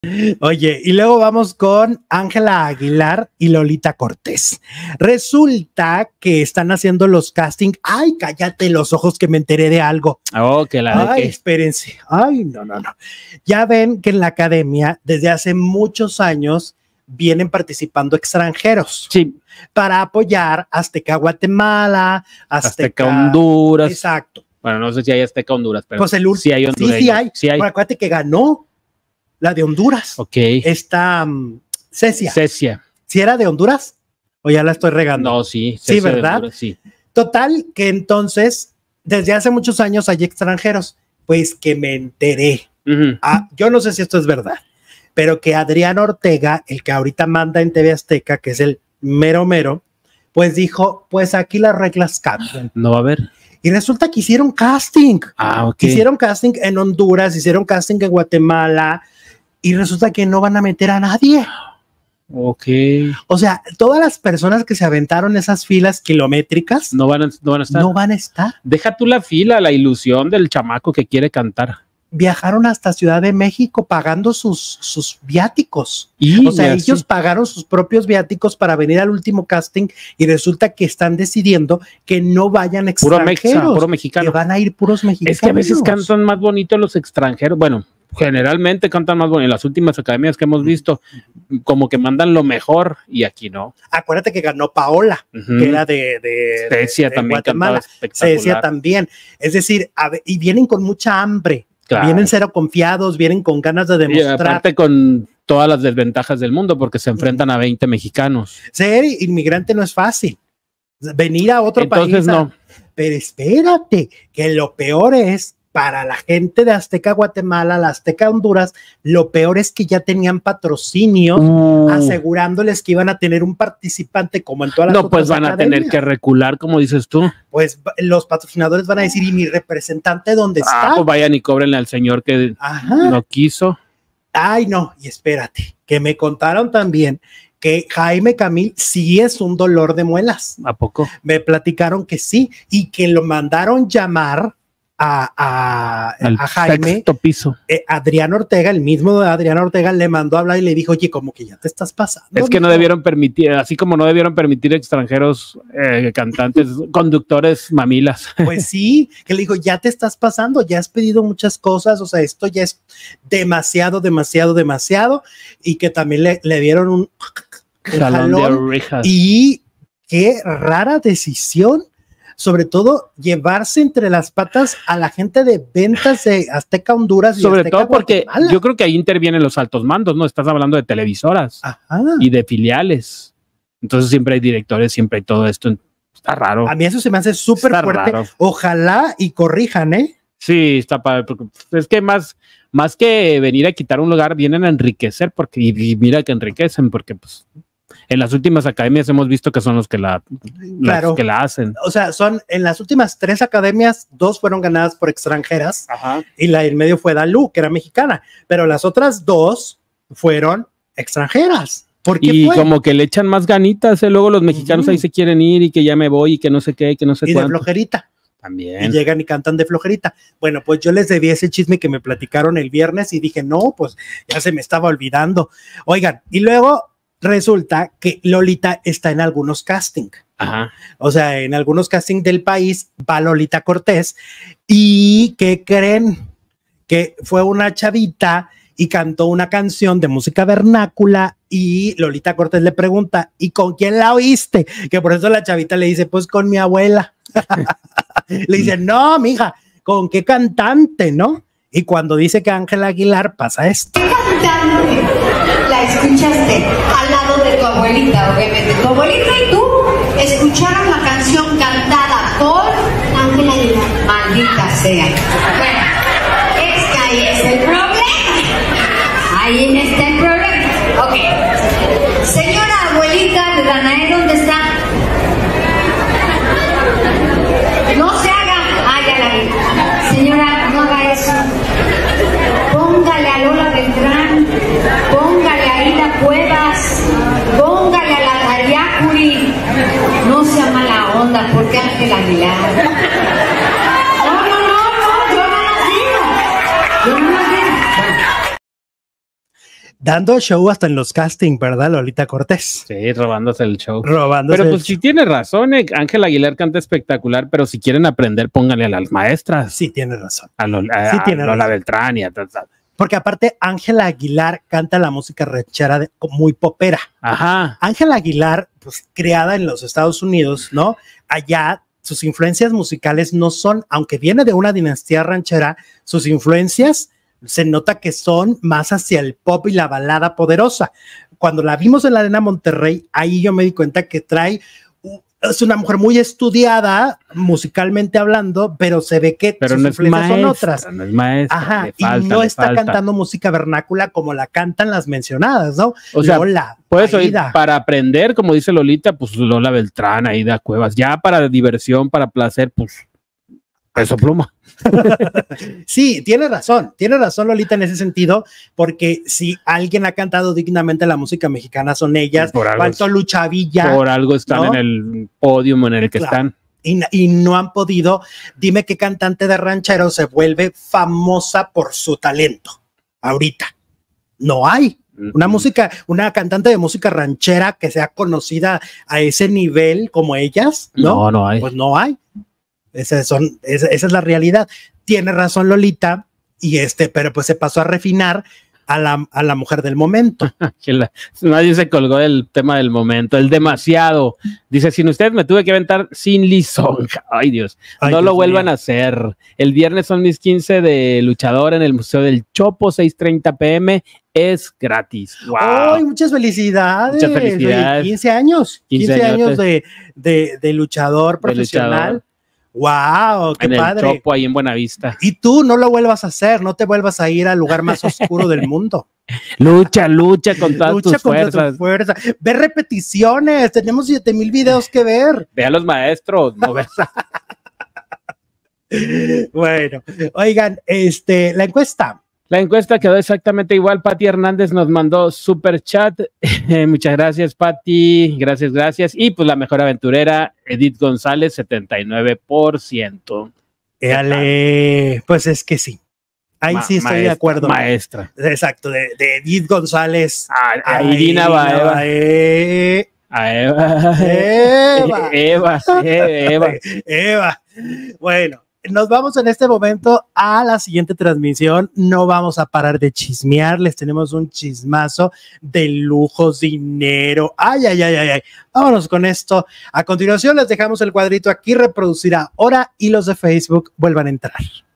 Oye, y luego vamos con Ángela Aguilar y Lolita Cortés. Resulta que están haciendo los castings. Ay, cállate los ojos que me enteré de algo. Oh, que la Ay, espérense. Ay, no. Ya ven que en la academia desde hace muchos años vienen participando extranjeros. Sí. Para apoyar Azteca Guatemala, Azteca Honduras. Exacto. Bueno, no sé si hay Azteca Honduras, pero pues sí hay hondureños. Sí hay. Bueno, acuérdate que ganó la de Honduras. Ok. Esta Cecia. ¿Sí era de Honduras? ¿O ya la estoy regando? No, sí. Sí, ¿verdad? Honduras, sí. Total, que entonces, desde hace muchos años hay extranjeros. Pues que me enteré. Yo no sé si esto es verdad, pero que Adrián Ortega, el que ahorita manda en TV Azteca, que es el mero, pues dijo, pues aquí las reglas cambian. No va a haber. Y resulta que hicieron casting. Ok. Hicieron casting en Honduras, hicieron casting en Guatemala, y resulta que no van a meter a nadie. Ok. O sea, todas las personas que se aventaron esas filas kilométricas no van a estar. No van a estar. Deja tú la fila, la ilusión del chamaco que quiere cantar. Viajaron hasta Ciudad de México pagando sus viáticos. O sea, ellos pagaron sus propios viáticos para venir al último casting y resulta que están decidiendo que no vayan extranjeros. Puro mexicano. Que van a ir puros mexicanos. Es que a veces cantan más bonito los extranjeros. Bueno, generalmente cantan más bonito. En las últimas academias que hemos visto, como que mandan lo mejor y aquí no. Acuérdate que ganó Paola, que era de Cecia también Guatemala. cantaba espectacular. Cecia también. Es decir, y vienen con mucha hambre. Claro. Vienen cero confiados, vienen con ganas de demostrar. Y aparte con todas las desventajas del mundo, porque se enfrentan a 20 mexicanos. Ser inmigrante no es fácil. Venir a otro país. Entonces no. Pero espérate, que lo peor es, para la gente de Azteca Guatemala, la Azteca Honduras, lo peor es que ya tenían patrocinios asegurándoles que iban a tener un participante como en todas las otras pues van academias. A tener que recular, como dices tú. Pues los patrocinadores van a decir, ¿y mi representante dónde está? Pues vayan y cóbrenle al señor que no quiso. Ay, no, y espérate, que me contaron también que Jaime Camil sí es un dolor de muelas. ¿A poco? Me platicaron que sí, y que lo mandaron llamar a Jaime. Sexto piso. Adrián Ortega, el mismo Adrián Ortega, le mandó a hablar y le dijo, oye, como que ya te estás pasando. Es que no debieron permitir, así como no debieron permitir extranjeros cantantes, conductores mamilas. Pues sí, que le dijo, ya te estás pasando, ya has pedido muchas cosas, o sea, esto ya es demasiado, y que también le dieron un jalón de orejas. Y qué rara decisión. Sobre todo, llevarse entre las patas a la gente de ventas de Azteca Honduras. Y sobre Azteca todo porque Guatemala. yo creo que ahí intervienen los altos mandos, ¿no? Estás hablando de televisoras y de filiales. Entonces siempre hay directores, siempre hay todo esto. Está raro. A mí eso se me hace súper fuerte. Raro. Ojalá y corrijan, ¿eh? Sí, está padre. Es que más que venir a quitar un lugar, vienen a enriquecer, porque y mira que enriquecen, porque pues en las últimas academias hemos visto que son los que la hacen. O sea, en las últimas 3 academias, 2 fueron ganadas por extranjeras. Y la del medio fue Dalú, que era mexicana, pero las otras 2 fueron extranjeras. ¿Por qué y como que le echan más ganitas, luego los mexicanos ahí se quieren ir y que ya me voy y que no sé qué, que no sé cuánto. Y de flojerita. También. Y llegan y cantan de flojerita. Bueno, pues yo les debí ese chisme que me platicaron el viernes y dije, no, pues ya se me estaba olvidando. Oigan, y luego resulta que Lolita está en algunos castings. O sea, en algunos castings del país va Lolita Cortés. ¿Y qué creen? Que fue una chavita y cantó una canción de música vernácula y Lolita Cortés le pregunta, ¿y con quién la oíste? Que por eso la chavita le dice, pues con mi abuela. Le dice, no, mija, ¿con qué cantante, no? Y cuando dice que Ángela Aguilar pasa esto. ¿Qué cantante la escuchaste al lado de tu abuelita, obviamente? Tu abuelita y tú escucharon la canción cantada por Ángela Aguilar. Maldita sea. Bueno, es que ahí es el problema. Ahí está el problema. Ok. Señora abuelita de Danae, ¿dónde está? No se haga. Ya la vi. Señora, no haga eso. Póngale a Lola Beltrán, póngale a Ida Cuevas, póngale a la Dariacuri. No sea mala onda, porque Ángela Aguilar. No, yo no las digo. Dando show hasta en los castings, ¿verdad, Lolita Cortés? Sí, robándose el show. Robándose pero el pues show. sí tiene razón, Ángela Aguilar canta espectacular, pero si quieren aprender, pónganle a las maestras. Sí, tiene razón. A Sí tiene Lola razón. Beltrán y a tal. Porque aparte, Ángela Aguilar canta la música ranchera muy popera. Ajá. Ángela Aguilar, pues criada en los Estados Unidos, ¿no? Allá sus influencias musicales no son, aunque viene de una dinastía ranchera, sus influencias se nota que son más hacia el pop y la balada poderosa. Cuando la vimos en la Arena Monterrey, ahí yo me di cuenta que es una mujer muy estudiada musicalmente hablando, pero se ve que pero sus no es influencias maestra, son otras. no es maestra. Ajá, le falta, y no le está falta. cantando música vernácula como la cantan las mencionadas, ¿no? O sea, Lola, puedes oír, Aida. para aprender, como dice Lolita, pues Lola Beltrán, Aida Cuevas. Ya para diversión, para placer, pues Peso Pluma. Sí, tiene razón Lolita en ese sentido, porque si alguien ha cantado dignamente la música mexicana son ellas. Faltó Lucha Villa. Por algo están, ¿no?, en el podio en el que están. Y no han podido. Dime qué cantante de ranchero se vuelve famosa por su talento ahorita. No hay una cantante de música ranchera que sea conocida a ese nivel como ellas, ¿no? No hay. Pues no hay. Esa es la realidad. Tiene razón Lolita, pero pues se pasó a refinar a la mujer del momento. Nadie se colgó del tema del momento, el demasiado. Dice, sin ustedes me tuve que aventar sin lisonja. Ay, Dios. No lo vuelvan a hacer. El viernes son mis 15 de luchador en el Museo del Chopo, 6:30 p.m. Es gratis. Wow. ¡Ay, muchas felicidades! Muchas felicidades. 15 años. 15 años de luchador profesional. ¡Wow! ¡Qué padre! En el Chopo, ahí en Buenavista. Y tú no lo vuelvas a hacer, no te vuelvas a ir al lugar más oscuro del mundo. Lucha con todas tus fuerzas. Ve repeticiones, tenemos 7,000 videos que ver. Ve a los maestros, no ves. Bueno, oigan, la encuesta. La encuesta quedó exactamente igual. Pati Hernández nos mandó super chat. Muchas gracias, Pati. Gracias. Y pues la mejor aventurera, Edith González, 79%. Pues es que sí. Ahí sí estoy de acuerdo. Maestra. Exacto, de Edith González. A Irina Baeva. Eva. Bueno. Nos vamos en este momento a la siguiente transmisión. No vamos a parar de chismear. Les tenemos un chismazo de lujos, dinero. Ay. Vámonos con esto. A continuación les dejamos el cuadrito aquí, reproducir ahora y los de Facebook vuelvan a entrar.